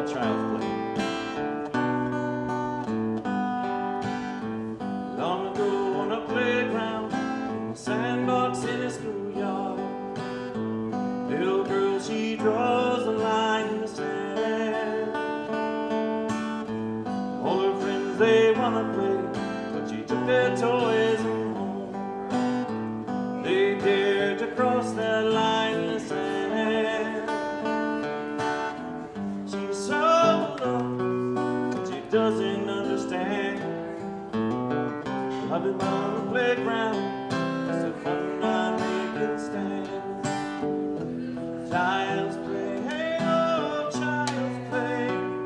called Child's Play. Long ago on a playground, in a sandbox in a schoolyard, little girl, she draws a line in the sand. All her friends, they wanna play, but she took their toys home. They dared to cross that line in the sand. She's so alone, but she doesn't understand. I've been on the playground, it's a fun night making stand. Child's play, hey oh, child's play.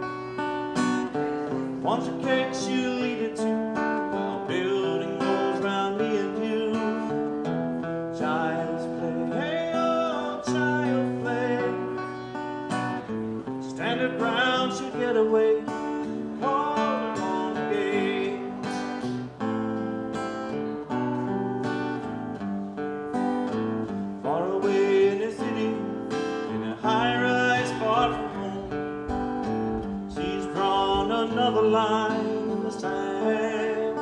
Want your cake, she'll eat it too, while building walls round me and you. Child's play, hey oh, child's play. Stand her ground, she'll get away. All on the gate. Far away in the city, in a high-rise far from home, she's drawn another line in the sand.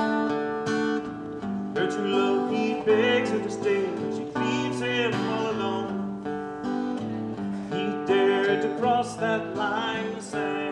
Her true love, he begs her to stay, but she leaves him all alone. He dared to cross that line in the sand.